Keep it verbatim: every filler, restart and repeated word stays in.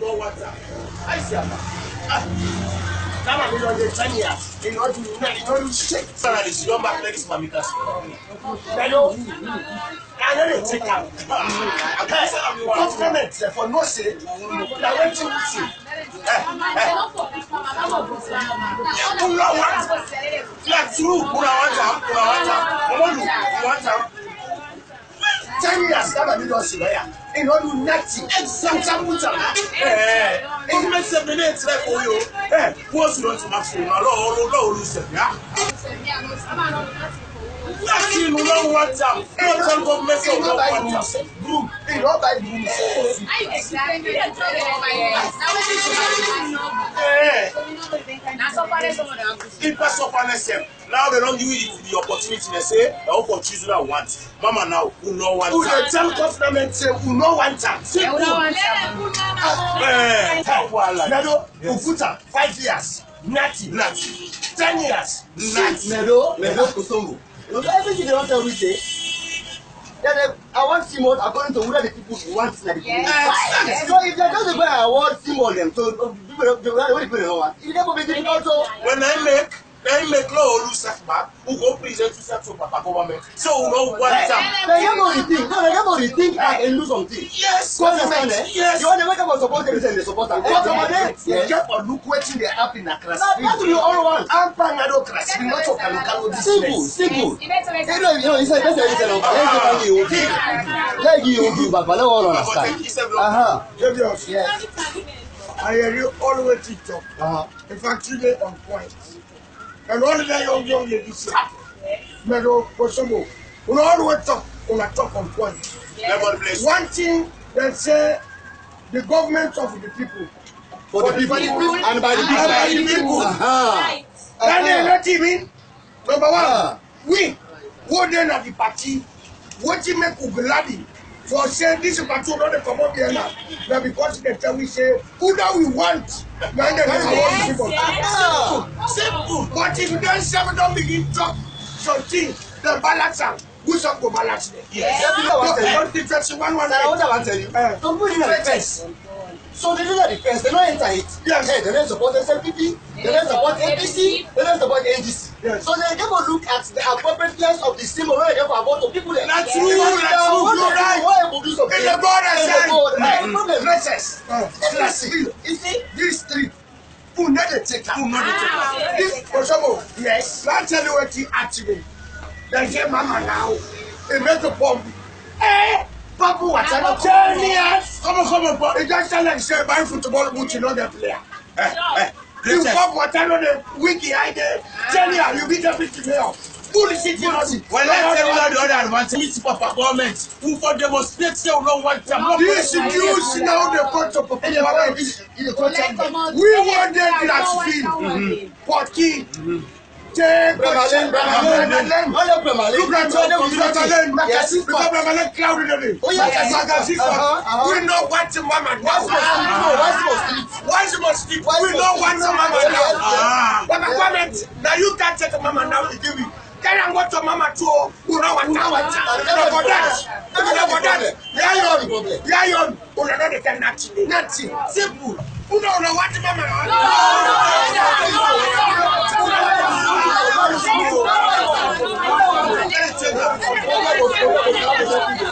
don't want that. I see that. Now I'm in the ten years. In order to in order to shake. Sorry, this don't back like this for me because I know. I know they take out. Government for no say. Now wait till we see. Like true, kuna wanta, kuna wanta. Omolu, wanta. Ten years that I don't see there. In order to nothing. Example, eh? It makes a minute like for you. Eh? What's your maximum? No, no, no, no, listen, yeah. Nothing, no one time. No time for mess up, no one time. Broom, they don't buy broom. Now they don't give you the opportunity. They say, I hope for choosing that want. Mama now, who know one time. Who the tell government say, who know one time. Simple. Eh, Medo, Ufuta, five years. Nati, Nati. Ten years. Nati. Medo, Medo, Kusongo. Everything they want to say. Then I want Simon according to where the people want to the yes. So if they're just going to award Simon them, so people they want to want. If they be doing also. When I make, I make law lose back. Who go present to set to Papa government? So no one time. They have no think. No, they have no think and lose something. Yes. Government. Yes. You want to make them support everything they support. Government. They get or look waiting they happen in a class. That will be all one. I'm paying no class. We not talk local. Simple, simple. You know, you know, it's like better instead of let's you. Let you, but I don't understand. Uh huh. Yes. I hear you always TikTok. Uh huh. In fact, today on point. And all the young young ladies say, Medo, Kosovo, we always talk, we talk on point. Yes. One thing they say, the government of the people, for, for the, the people, people and by the people. And by the people. Right. That they not even. Number one, uh-huh. we, who then at the party, what you make Ugladi for say this is party not the common here now. Now because they tell we say, who that we want. Man, they yes, people. Yes. Simple. Simple. But if you don't say, don't begin to talk something, the balance out. Who's up to balance them? Yes. Don't defense one one. I want to tell you. Don't put in the defense. So they do not defense, they don't enter it. Yes. Hey, they don't support S L P P, they don't support A P C, they don't support N G C. Yes. So they never look at the appropriateness of the symbol when they go about the people there. That's true, that's true, you're right. Why would do something? In the border side. No problem. Dresses. You see, this street, who not the taker? Who not the taker? This, for example, yes, let's tell you what he actually. They say, Mama now, they make a bomb. Eh? Papa, what's up? Ten years. Come on, come on, but it just like say buying football boots, you know the player. Eh, eh. You pop what I know the wiki behind there. Ten years, you beat the fifty mayor. Bullshit, you know. Well, let's say without the other advantage, meet Papa government. Who for demonstrate say we don't want them. This news now the court of Papa government. We want them glass field. Porky. Take Bremalin, Bremalin, look at Bremalin, Makasi, because Bremalin clouded on it. Oh, yes, Makasi, we know what the mama now. Why is it must sleep? We know what the mama now. But the comment, now you can't take a mama now to give you. Can I go to mama too? Who know what now? About that. About that. Yayon, Yayon, who know they can nothing. Nothing. Simple. Who don't know what the mama now? No, no, no, no, no.